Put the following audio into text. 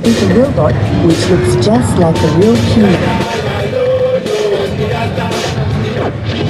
is a robot which looks just like a real human.